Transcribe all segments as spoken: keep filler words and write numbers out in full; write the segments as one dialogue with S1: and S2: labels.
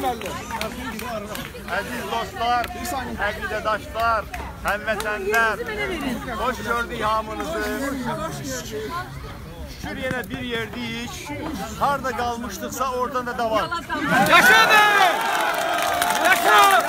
S1: Əziz dostlar, əqidədaşlar, həmvətənlər, hoş gördük hamınızı. Şükür yenə bir yerdəyik, harada qalmışdıqsa oradan da davam.
S2: Yaşadır! Yaşa!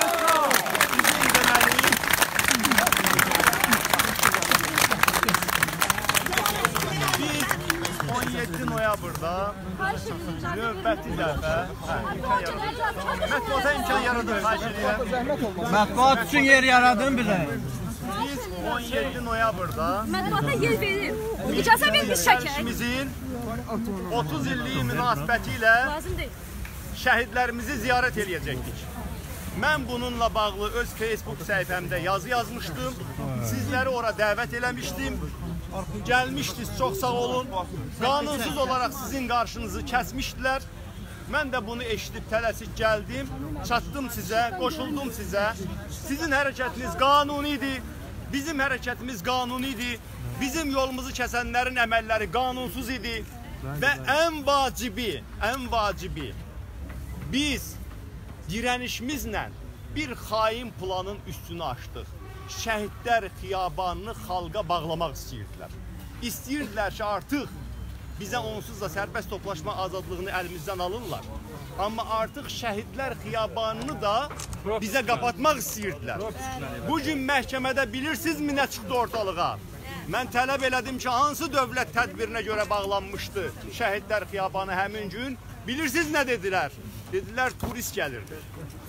S1: on yeddi noyabrda növbəti dəfə mətbuata imkan yaradır, xahiş edirəm.
S2: Mətbuat üçün yer yaradın bizə.
S1: Biz on yeddi noyabrda
S3: mətbuata yer verir. İcazə vermiş şəkər.
S1: Şəhidimizin otuz illiyi münasibəti ilə şəhidlərimizi ziyarət eləyəcəkdik. Mən bununla bağlı öz Facebook səhifəmdə yazı yazmışdım. Sizləri ora dəvət eləmişdim. Gəlmişdiniz, çox sağ olun. Qanunsuz olaraq sizin qarşınızı kəsmişdilər. Mən də bunu eşidib tələsik gəldim, çatdım sizə, qoşuldum sizə. Sizin hərəkətiniz qanunidir, bizim hərəkətimiz qanunidir. Bizim yolumuzu kəsənlərin əməlləri qanunsuz idi. Və ən vacibi, ən vacibi, biz dirənişimizlə bir xain planın üstünü açdıq. Şəhidlər xiyabanını xalqa bağlamaq istəyirdilər. İstəyirdilər ki, artıq bizə onsuz da sərbəst toplaşma azadlığını əlimizdən alırlar. Amma artıq şəhidlər xiyabanını da bizə qapatmaq istəyirdilər. Bugün məhkəmədə bilirsinizmi nə çıxdı ortalığa? Mən tələb elədim ki, hansı dövlət tədbirinə görə bağlanmışdı şəhidlər xiyabanı həmin gün? Bilirsiniz nə dedilər? Dedilər, turist gəlirdi.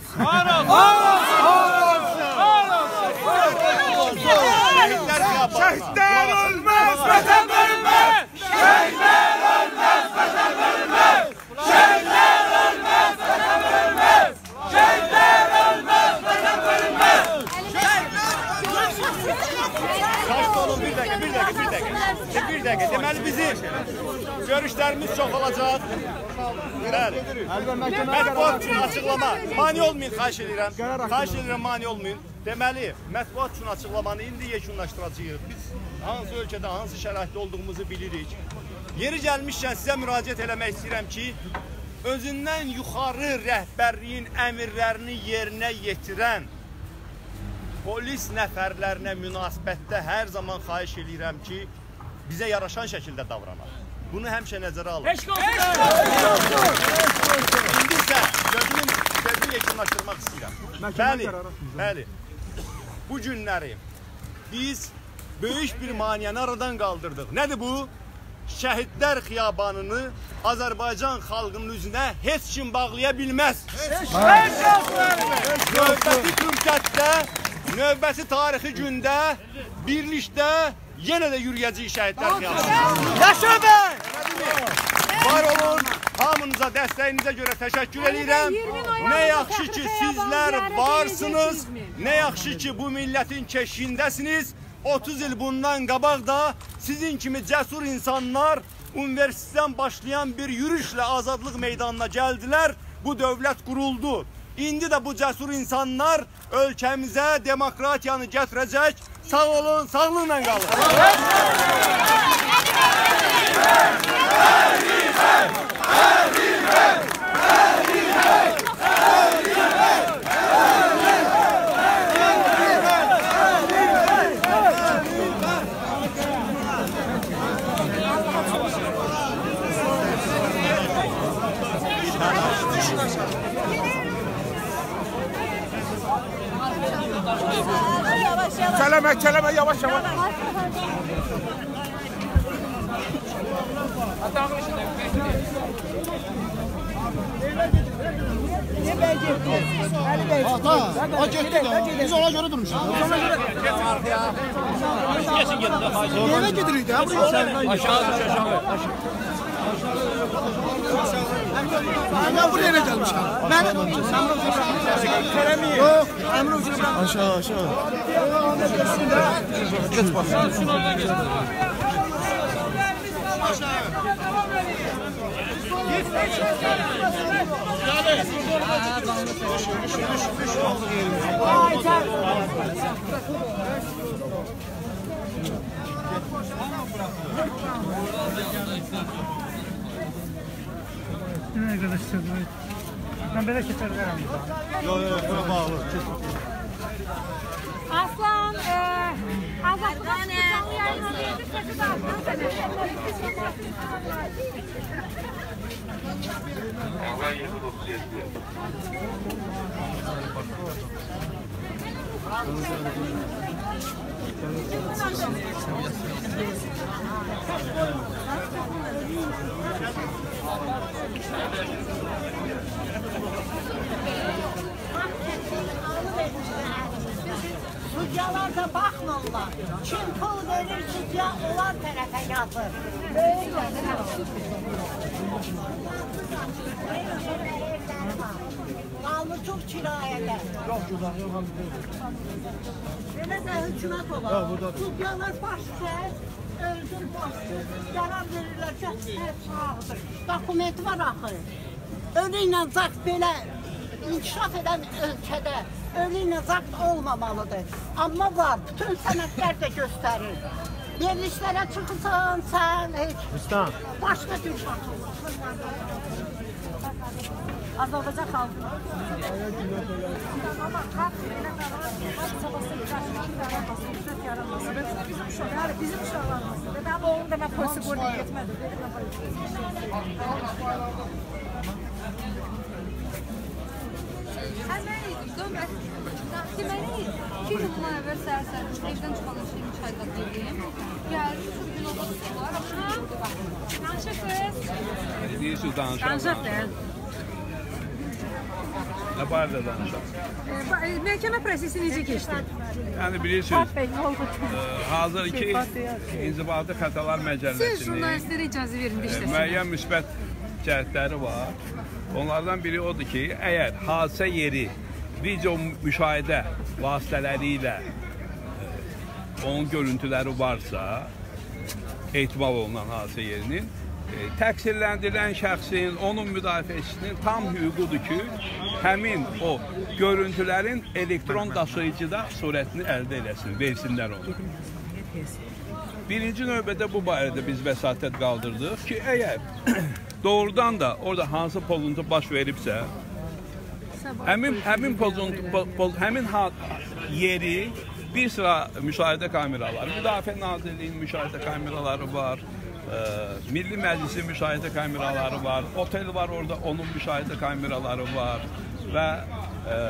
S2: Şəhidlər ölməz, vətən ölməz! Şəhidlər ölməz, vətən ölməz! Şəhidlər ölməz, vətən ölməz! Şəhidlər ölməz, vətən ölməz!
S1: Saçma olun, bir dəqiqə, bir dəqiqə, bir dəqiqə. Bir dəqiqə, deməli bizim görüşlərimiz çox olacaq. Bəli. Mətbuat üçün açıqlama. Mani olmayın, xahiş edirəm. Xahiş edirəm, mani olmayın. Deməli, mətbuat üçün açıqlamanı indi yekunlaşdıracağıq. Biz hansı ölkədə, hansı şəraitdə olduğumuzu bilirik. Yeri gəlmişkən sizə müraciət eləmək istəyirəm ki, özündən yuxarı rəhbərliyin əmirlərini yerinə yetirən polis nəfərlərinə münasibətdə hər zaman xahiş edirəm ki, bizə yaraşan şəkildə davranaq. Bunu həmişə nəzərə alın. İndi isə sözünün sözünü yekunlaşdırmaq istəyirəm. Bəli, bəli. Bu günləri biz böyük bir maniyanı aradan qaldırdıq. Nədir bu? Şəhidlər xiyabanını Azərbaycan xalqının üzünə heç kim bağlaya bilməz. Növbəti fürsətdə, növbəti tarixi gündə, birlikdə yenə də yürüyəcəyik şəhidlər xiyabanı.
S2: Yaşa be!
S1: Var olun, hamınıza dəstəyinizə görə təşəkkür edirəm. Nə yaxşı ki, sizlər varsınız, nə yaxşı ki, bu millətin keşiyindəsiniz. otuz il bundan qabaq da sizin kimi cəsur insanlar universitetdən başlayan bir yürüşlə azadlıq meydanına gəldilər. Bu dövlət quruldu. İndi də bu cəsur insanlar ölkəmizə demokratiyanı gətirəcək. Sağ olun, sağlıqla qalın.
S2: Keleme, keleme, yavaş yavaş.
S4: Ata, o gitti de. Biz ona göre durmuşuz. Nereye gidiyordu ya?
S2: Aşağı, aşağı.
S4: Ben buraya ne gelmişim? Ben yok, Emre Uçur'u bırak. Aşağı, aşağı. Geç bak.
S5: Ne arkadaşlar?
S2: Ben belə keçər verəm.
S1: Yox, yox, bura bağlı.
S3: Aslan, eee, Azadlıqdan canlı yayına verdi, səsi də
S5: Sudyalar da baxmırlar. Kim pul verir sudya olan tərəfə yazır. Böyle. Qaldı çox kirayədə.
S2: Yox, yox, yox.
S5: Belə də hökumət olar. Sudyalar başqa, öldür başqa. Qərar verirlər ki, hər sağdır. Dokumenti var axı. Ölü ilə zakt belə inkişaf edən ölkədə ölü ilə zakt olmamalıdır. Amma var, bütün sənədlər də göstərir. Verilişlərə çıxırsan, sən heç başqa tür baxırsan. Azərbaycan xalqı. Amma xalq belə qarar, sabahsı yaranması, yaranması, bizim uşaqlar, bizim uşaqlarımız. Və mən oğlum da mən polisi qoruyub getmədim.
S3: Əməliydik, dönməz. Deməli, iki gün bundan əvvəl səhər-səhər evdən çıxan şey müşahidə edirdim. Gəldi, şu gün oldu sular, axşam. Danışıq qız.
S6: Deyirsiniz danışaq.
S3: Danışıq deyil.
S6: Nə barədə danışaq?
S3: Məhkəmə prosesi necə keçdi?
S6: Yəni bilirsiniz, hazır ki, İnzibati Xətalar
S3: Siz
S6: Məcəlləsinin
S3: jurnalistlərə icazə verin də işləsin.
S6: müəyyən müsbət cəhətləri var. Onlardan biri odur ki, əgər hadisə yeri video müşahidə vasitələri ilə onun görüntüləri varsa, ehtimal olunan hadisə yerinin, təqsirləndirilən şəxsin, onun müdafiəçisinin tam hüququdur ki, həmin o görüntülərin elektron daşıyıcıda surətini əldə eləsin, versinlər onu. Birinci növbədə bu barədə biz vəsatət qaldırdıq ki, əgər doğrudan da orada hansı pozuntu baş veribsə, həmin, həmin pozuntu, poz, həmin yeri bir sıra müşahidə kameraları, Müdafiə Nazirliyinin müşahidə kameraları var, e, Milli Məclisin müşahidə kameraları var, otel var orada, onun müşahidə kameraları var və e,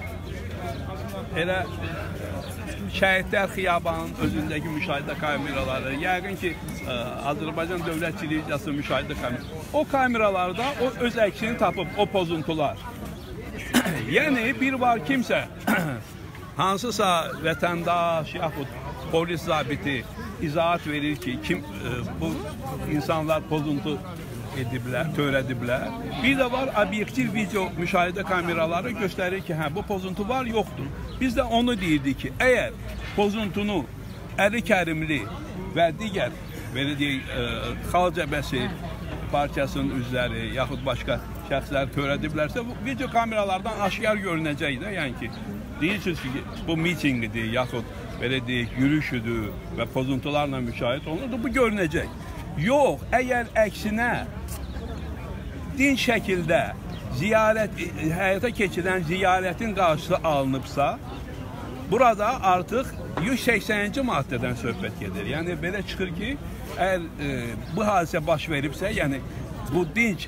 S6: elə Şəhidlər Xiyabanının özündəki müşahidə kameraları, yəqin ki, ə, Azərbaycan Dövlət Televiziyasının müşahidə kameraları, o kameralarda o öz əksini tapıb, o pozuntular. Yəni, bir var kimsə, hansısa vətəndaş, yaxud polis zabiti izahat verir ki, kim ə, bu insanlar pozuntu ediblər, törədiblər. Bir də var, obyektiv video müşahidə kameraları göstərir ki, hə, bu pozuntu var, yoxdur. Biz də onu deyirdik ki, əgər pozuntunu Əli Kərimli və digər, belə deyək, Xalq Cəbhəsi partiyasının üzvləri, yaxud başqa şəxslər törədiblərsə, bu video kameralardan aşkar görünəcək də, yəni ki, deyirsiniz ki, bu mitingidir, yaxud belə deyək, yürüyüşüdür və pozuntularla müşahidə olunur, bu görünəcək. Yox, əgər əksinə dinç şəkildə ziyarət, həyata keçirilən ziyarətin qarşısı alınıbsa, burada artıq yüz səksəninci maddədən söhbət gedir. Yəni, belə çıxır ki, əgər e, bu hadisə baş veribsə, yəni bu dinç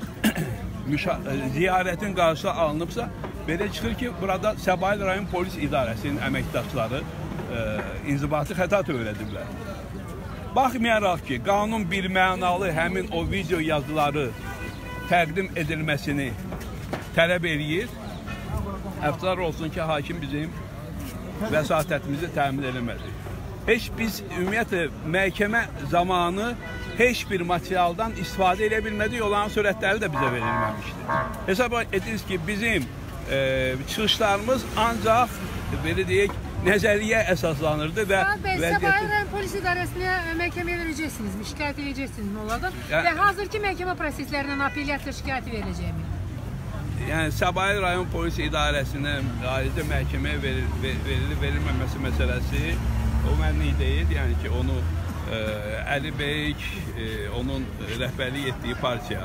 S6: ziyarətin qarşısı alınıbsa, belə çıxır ki, burada Səbail rayon polis idarəsinin əməkdaşları e, inzibati xəta törədiblər. Baxmayaraq ki, qanun birmənalı həmin o video yazıları təqdim edilməsini tələb eləyir. Əfsar olsun ki, hakim bizim vəsatətimizi təmin eləmədi. Heç biz ümumiyyətlə məhkəmə zamanı heç bir materialdan istifadə edə bilmədik, olan sürətləri də bizə verilməmişdir. Hesab edirsiniz ki, bizim e, çıxışlarımız ancaq, belə deyək, nəzəriyyə əsaslanırdı və
S3: Səbail rayon polis idarəsinə məhkəməyə verəcəksinizmi, şikayət edəcəksinizmi onlardan və hazırki məhkəmə proseslərindən apellyasiya şikayəti verəcəkmi?
S6: Yəni, Səbail rayon polis idarəsinə ayrıca məhkəməyə verilib, verilməməsi məsələsi o mənlik deyil, yəni ki, onu e, Əli Bey, e, onun rəhbərlik etdiyi partiya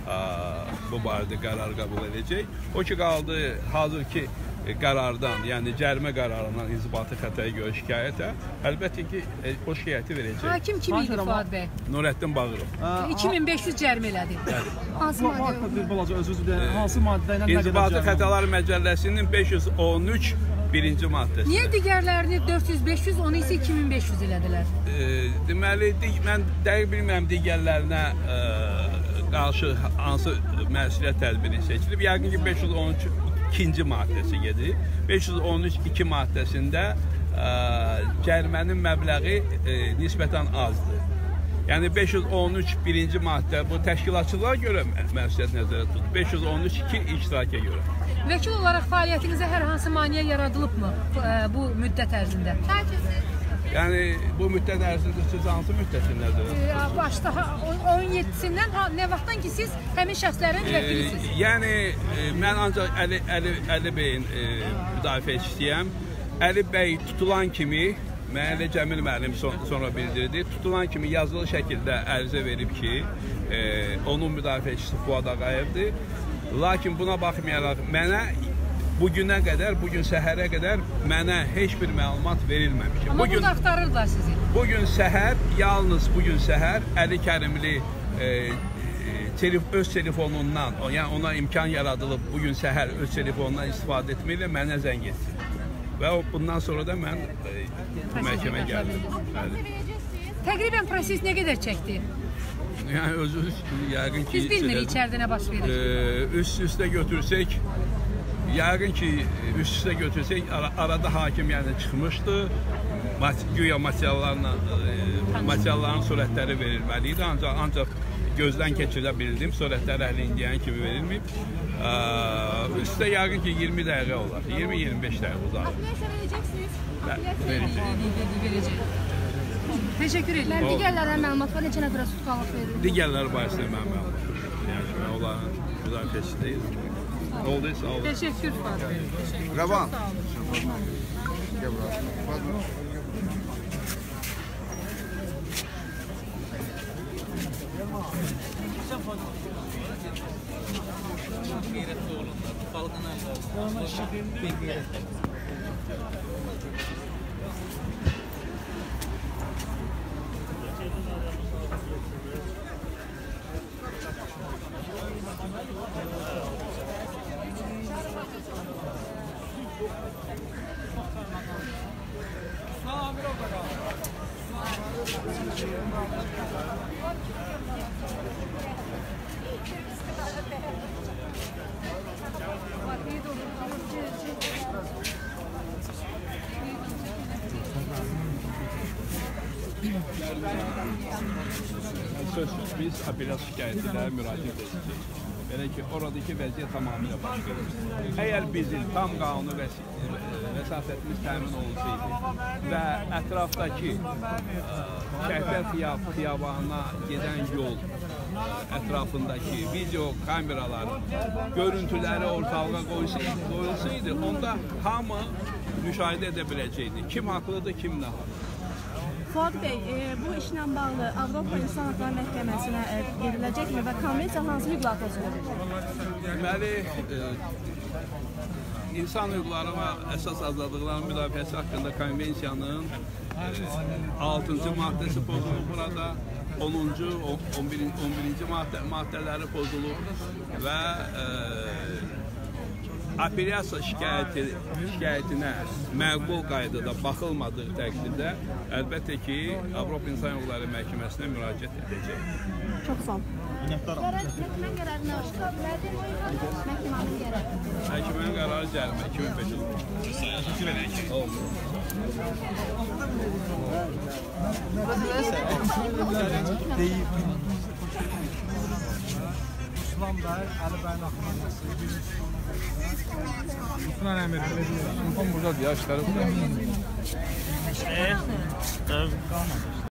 S6: bu barədə qərar qəbul edəcək. O ki qaldı hazırki qərardan, yəni cərimə qərarından inzibati xətaya görə şikayətə, əlbəttə ki, o şikayəti verəcək.
S7: Hakim kim idi Fuad bəy?
S6: Nurəddin Bağırov.
S7: iki min beş yüz cərimə elədi. Hansı maddə?
S2: Bir balaca özünüz bir hansı maddə ilə nə qədər
S6: İnzibati Xətalar Məcəlləsinin beş yüz on üç birinci maddəsi.
S7: Niyə digərlərini dörd yüz beş yüz, onu isə iki min beş yüz elədilər?
S6: Deməli, mən dəqiq bilmirəm digərlərinə qarşı hansı məsuliyyət tədbiri seçilib. Yəqin ki, beş yüz on üç ikinci maddəsi gedir. beş yüz on üç iki maddəsində cərimənin məbləği nisbətən azdır. Yəni beş yüz on üç birinci maddə bu təşkilatçılığa görə məsuliyyət nəzərdə tutulur. beş yüz on üç iki iştiraka görə.
S7: Vəkil olaraq fəaliyyətinizə hər hansı maneə yaradılıbmı bu müddət ərzində?
S6: Yəni bu müddət ərzində siz hansı müddəti nəzərdə tutursunuz?
S7: Başda on yeddisindən nə vaxtdan ki siz həmin şəxslərin vəkilisiniz?
S6: Yəni mən ancaq Əli Əli Əli bəyin müdafiəçisiyəm. Əli bəy tutulan kimi Məhəllə Cəmil müəllim sonra bildirdi. Tutulan kimi yazılı şəkildə ərizə verib ki, onun müdafiəçisi Fuad Ağayevdir. Lakin buna baxmayaraq mənə bugünə qədər, bugün səhərə qədər mənə heç bir məlumat verilməmişdir.
S7: Amma burada axtarırlar sizi.
S6: Bugün səhər, yalnız bugün səhər Əli Kərimli öz telefonundan, yəni ona imkan yaradılıb bugün səhər öz telefonundan istifadə etməklə mənə zəng etsin. Və bundan sonra da mən məhkəmə gəldim.
S7: Təqribən proses nə qədər çəkdi?
S6: Yəni özünüz yəqin ki...
S7: Biz bilmirik içəridə nə baş verir.
S6: Üst-üstə götürsək, yəqin ki, üst-üstə götürsək, arada hakim yəni çıxmışdı. Güya materialların surətləri verilməliydi, ancaq gözdən keçirə bildim, surətləri hələ indiyən kimi verilməyib. Üstə yəqin ki, iyirmi dəqiqə olar, iyirmi iyirmi beş dəqiqə uzaq.
S3: Apellyasiya verəcəksiniz?
S7: Verəcək. Təşəkkür edirəm.
S3: Mən digərlərə məlumat var, neçə nəfərə tutqalıq verir?
S6: Digərləri barəsində mən məlumat verir. Yəni mən onların müdafiəçisi deyiləm. Nə oldu? Sağ olun.
S7: Təşəkkür Fuad bəy.
S4: Rəvan.
S6: Sözsüz biz apellyasiya şikayətçilərə müraciət edəcəyik. Belə ki, oradakı vəziyyət tamamilə başqa. Əgər bizim tam qanuni vəsatətimiz təmin olunsaydı və ətrafdakı Şəhbər xiyabanına gedən yol ətrafındakı video kameralar görüntüləri ortalığa qoyulsaydı, onda hamı müşahidə edə biləcəkdi. Kim haqlıdır, kim nə haqlıdır.
S8: Fuad bəy, bu işlə bağlı Avropa İnsan Hüquqları Məhkəməsinə veriləcəkmi və konvensiya hansı hüquqlar pozulur?
S6: Deməli, insan hüquqları və əsas azadlıqların müdafiəsi haqqında konvensiyanın altıncı maddəsi pozulur burada, onuncu, on birinci maddələri pozulur və apellyasiya şikayətinə məqbul qaydada baxılmadığı təqdirdə əlbəttə ki, Avropa İnsan Hüquqları Məhkəməsinə müraciət edəcək.
S8: Çox sağ olun.
S3: Məhkəmənin qərarı nə var? Məhkəmənin qərarı.
S6: Məhkəmənin qərarı cərimə iki min beş yüz. Oldu.
S2: Osman bəy, Əli bəyin axmanlısı. Osman əmir. Osman burada yaşları burada.